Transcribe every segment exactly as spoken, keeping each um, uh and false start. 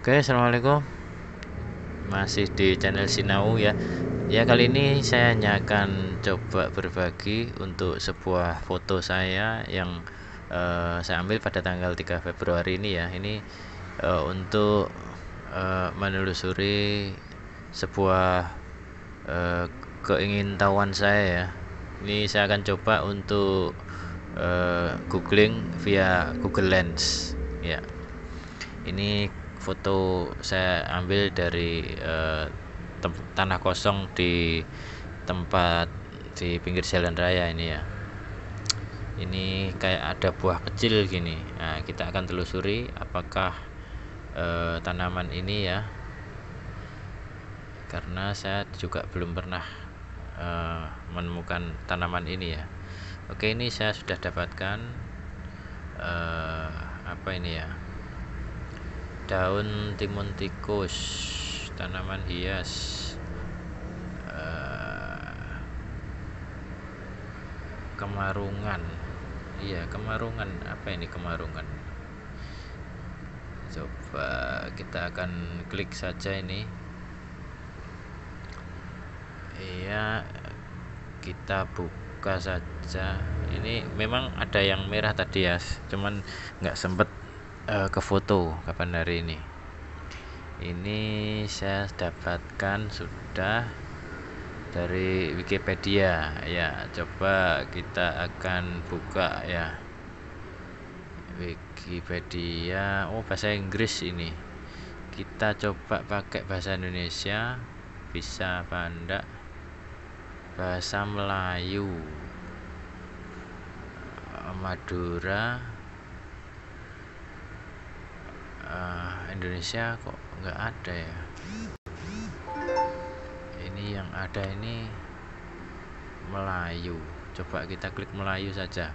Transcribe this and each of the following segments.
Oke, assalamualaikum. Masih di channel Sinau ya. Ya kali ini saya hanya akan coba berbagi untuk sebuah foto saya yang eh, saya ambil pada tanggal tiga Februari ini ya. Ini eh, untuk eh, menelusuri sebuah eh, keingintahuan saya ya. Ini saya akan coba untuk eh, googling via Google Lens ya. Ini foto saya ambil dari eh, tanah kosong di tempat di pinggir jalan raya ini ya. Ini kayak ada buah kecil gini. Nah, kita akan telusuri apakah eh, tanaman ini ya. Karena saya juga belum pernah eh, menemukan tanaman ini ya. Oke, ini saya sudah dapatkan eh, apa ini ya? Daun timun tikus, tanaman hias, uh, kemarungan. Iya, kemarungan. Apa ini kemarungan? Coba kita akan klik saja ini. Iya, kita buka saja. Ini memang ada yang merah tadi ya, cuman nggak sempet uh, ke foto kapan hari ini. Ini saya dapatkan sudah dari Wikipedia ya. Coba kita akan buka ya Wikipedia. Oh, bahasa Inggris ini. Kita coba pakai bahasa Indonesia, bisa apa enggak? Bahasa Melayu, Madura, uh, Indonesia kok nggak ada ya. Ini yang ada ini Melayu. Coba kita klik Melayu saja.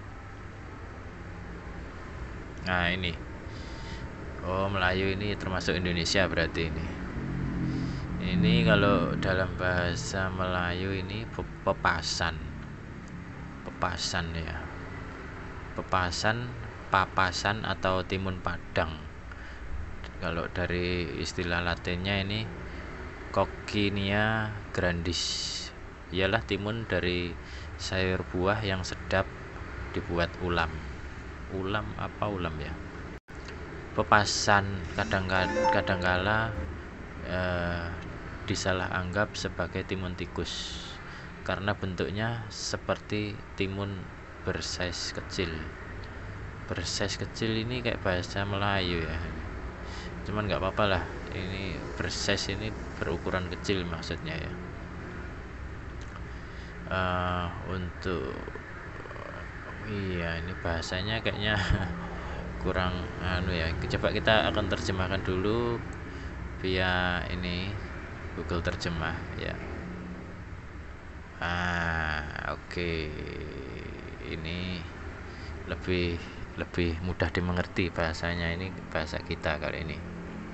Nah, ini. Oh, Melayu ini termasuk Indonesia berarti ini. Ini kalau dalam bahasa Melayu ini pepasan. Pepasan ya. Pepasan, papasan atau timun padang. Kalau dari istilah latinnya ini Coccinea grandis. Ialah timun dari sayur buah yang sedap dibuat ulam. Ulam apa ulam ya? Pepasan kadang-kadangkala eh, disalah anggap sebagai timun tikus karena bentuknya seperti timun bersaiz kecil. Bersaiz kecil ini kayak bahasa Melayu ya. Cuman nggak apa-apa lah. Ini bersaiz ini berukuran kecil maksudnya ya. Uh, untuk iya ini bahasanya kayaknya kurang anu ya. Coba kita akan terjemahkan dulu via ini Google terjemah ya. Ah, oke. Okay. Ini lebih lebih mudah dimengerti bahasanya, ini bahasa kita kali ini.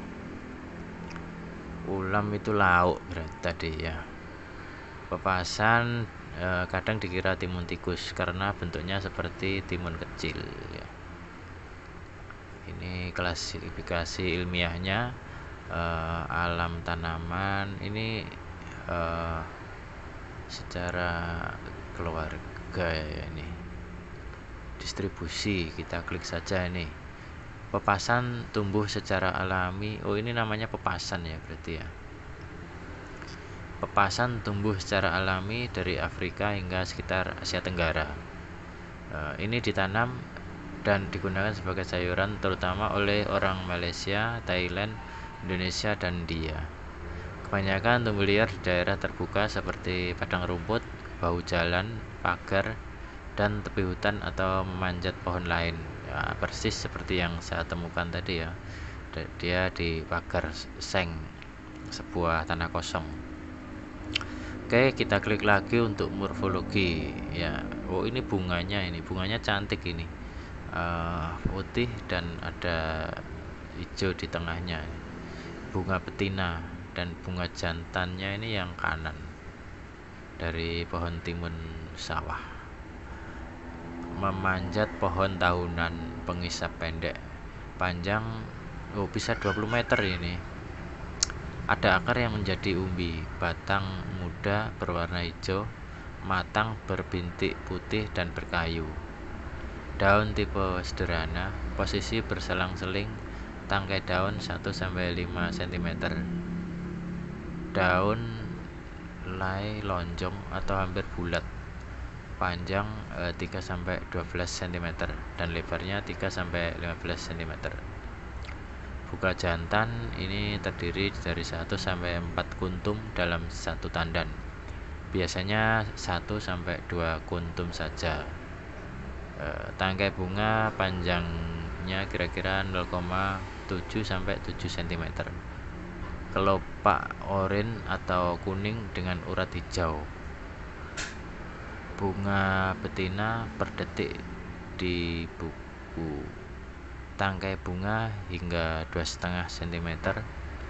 Ulam itu lauk berarti tadi ya. Pepasan eh, kadang dikira timun tikus karena bentuknya seperti timun kecil ya. Ini klasifikasi ilmiahnya uh, alam tanaman ini uh, secara keluarga ya. Ini distribusi, kita klik saja ini. Pepasan tumbuh secara alami. Oh, ini namanya pepasan ya berarti ya. Pepasan tumbuh secara alami dari Afrika hingga sekitar Asia Tenggara. Uh, ini ditanam dan digunakan sebagai sayuran terutama oleh orang Malaysia, Thailand, Indonesia, dan India. Kebanyakan tumbuh liar di daerah terbuka seperti padang rumput, bahu jalan, pagar, dan tepi hutan atau memanjat pohon lain ya, persis seperti yang saya temukan tadi ya. Dia di pagar seng sebuah tanah kosong. Oke, kita klik lagi untuk morfologi ya. Oh, ini bunganya, ini bunganya cantik ini. Uh, putih dan ada hijau di tengahnya. Bunga betina dan bunga jantannya ini yang kanan dari pohon timun sawah. Memanjat pohon tahunan pengisap pendek panjang Oh, bisa dua puluh meter ini. Ada akar yang menjadi umbi, batang muda berwarna hijau, matang berbintik putih dan berkayu. Daun tipe sederhana, posisi berselang-seling, tangkai daun satu sampai lima sentimeter. Daun lai lonjong atau hampir bulat, panjang eh, tiga sampai dua belas sentimeter dan lebarnya tiga sampai lima belas sentimeter. Buka jantan ini terdiri dari satu sampai empat kuntum dalam satu tandan. Biasanya satu sampai dua kuntum saja. E, tangkai bunga panjangnya kira-kira nol koma tujuh sampai tujuh sentimeter. Kelopak oranye atau kuning dengan urat hijau. Bunga betina per detik di buku. Tangkai bunga hingga dua koma lima sentimeter.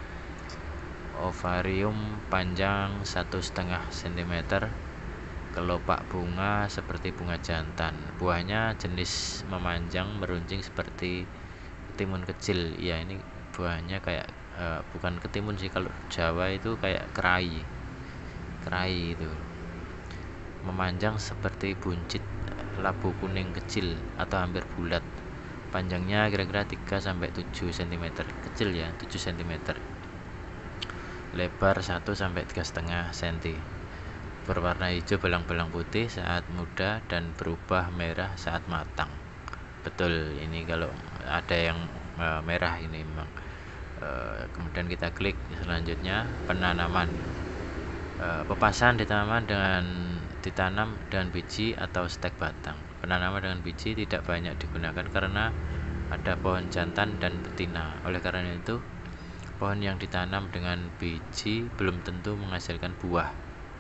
Ovarium panjang satu koma lima sentimeter. Kelopak bunga seperti bunga jantan. Buahnya jenis memanjang meruncing seperti ketimun kecil. Ya, ini buahnya kayak uh, bukan ketimun sih, kalau Jawa itu kayak kerai. Kerai itu. Memanjang seperti buncit labu kuning kecil atau hampir bulat. Panjangnya kira-kira tiga sampai tujuh sentimeter, kecil ya, tujuh sentimeter. Lebar satu sampai tiga koma lima sentimeter. Berwarna hijau belang-belang putih saat muda dan berubah merah saat matang. Betul, ini kalau ada yang uh, merah ini memang. Uh, kemudian kita klik selanjutnya, penanaman. Uh, pepasan ditanam dengan ditanam dengan biji atau stek batang. Penanaman dengan biji tidak banyak digunakan karena ada pohon jantan dan betina. Oleh karena itu, pohon yang ditanam dengan biji belum tentu menghasilkan buah.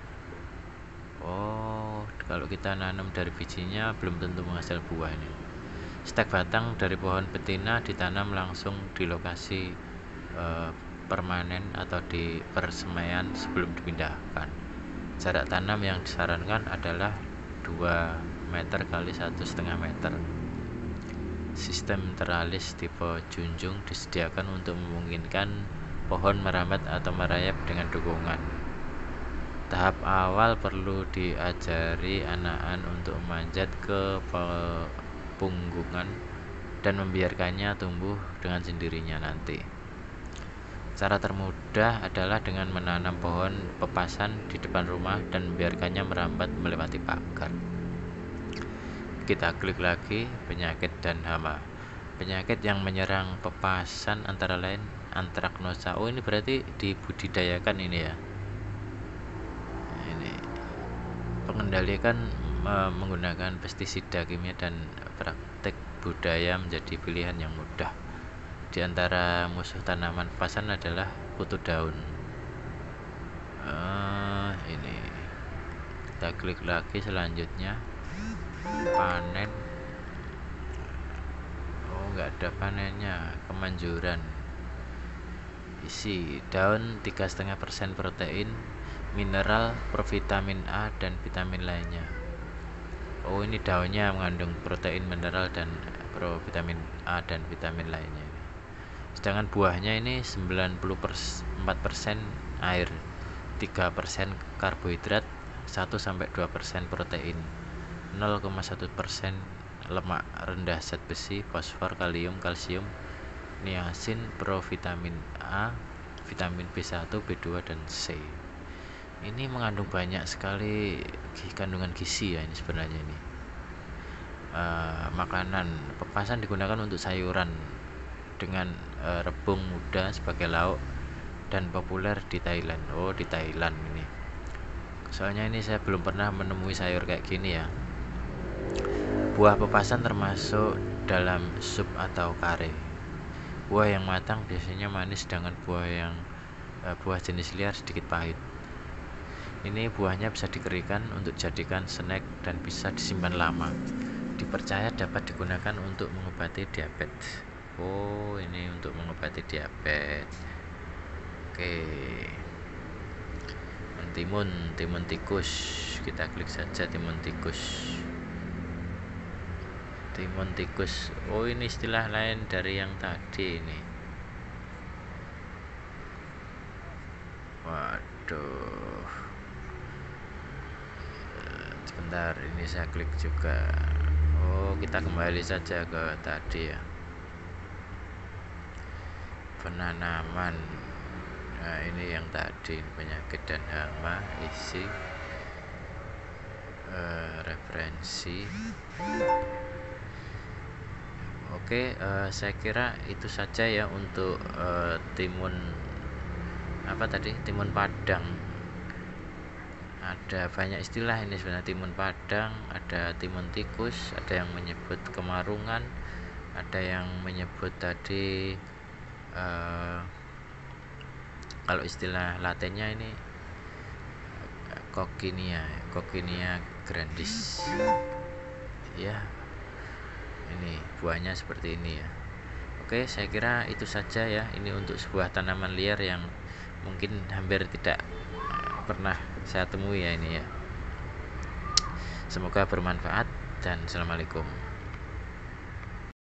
Oh, kalau kita nanam dari bijinya belum tentu menghasilkan buah ini. Stek batang dari pohon betina ditanam langsung di lokasi eh, permanen atau di persemaian sebelum dipindahkan. Jarak tanam yang disarankan adalah dua meter kali satu koma lima meter. Sistem teralis tipe junjung disediakan untuk memungkinkan pohon merambat atau merayap dengan dukungan. Tahap awal perlu diajari anakan untuk memanjat ke punggungan dan membiarkannya tumbuh dengan sendirinya nanti. Cara termudah adalah dengan menanam pohon pepasan di depan rumah dan membiarkannya merambat melewati pagar. Kita klik lagi, penyakit dan hama. Penyakit yang menyerang pepasan antara lain antraknosa. Oh, ini berarti dibudidayakan ini ya. Ini pengendalian e, menggunakan pestisida kimia dan praktek budaya menjadi pilihan yang mudah. Di antara musuh tanaman pepasan adalah kutu daun. Uh, ini kita klik lagi selanjutnya, panen. Oh, nggak ada panennya. Kemanjuran. Isi daun tiga koma lima persen protein, mineral, provitamin A dan vitamin lainnya. Oh, ini daunnya mengandung protein, mineral dan provitamin A dan vitamin lainnya. Sedangkan buahnya ini sembilan puluh empat persen air, tiga persen karbohidrat, satu sampai dua persen protein, nol koma satu persen lemak rendah zat besi, fosfor, kalium, kalsium, niacin, provitamin A, vitamin B satu, B dua dan C. Ini mengandung banyak sekali kandungan gizi ya ini sebenarnya ini. Uh, makanan pepasan digunakan untuk sayuran dengan uh, rebung muda sebagai lauk dan populer di Thailand. Oh, di Thailand ini. Soalnya ini saya belum pernah menemui sayur kayak gini ya. Buah pepasan termasuk dalam sup atau kare. Buah yang matang biasanya manis, sedangkan buah yang uh, buah jenis liar sedikit pahit. Ini buahnya bisa dikeringkan untuk dijadikan snack dan bisa disimpan lama. Dipercaya dapat digunakan untuk mengobati diabetes. Oh, ini untuk mengobati diabetes. Oke. Timun, timun tikus. Kita klik saja timun tikus. Timun tikus. Oh, ini istilah lain dari yang tadi ini. Waduh, sebentar, ini saya klik juga. Oh, kita kembali saja ke tadi ya, penanaman. Nah, ini yang tadi, penyakit dan hama, isi, uh, referensi. Oke, uh, saya kira itu saja ya untuk uh, timun apa tadi, timun Padang. Ada banyak istilah ini sebenarnya, timun Padang, ada timun tikus, ada yang menyebut kemarungan, ada yang menyebut tadi uh, kalau istilah latennya ini Coccinia, Coccinia grandis. Ya, ini buahnya seperti ini ya. Oke, saya kira itu saja ya. Ini untuk sebuah tanaman liar yang mungkin hampir tidak pernah saya temui ya ini ya. Semoga bermanfaat dan assalamualaikum.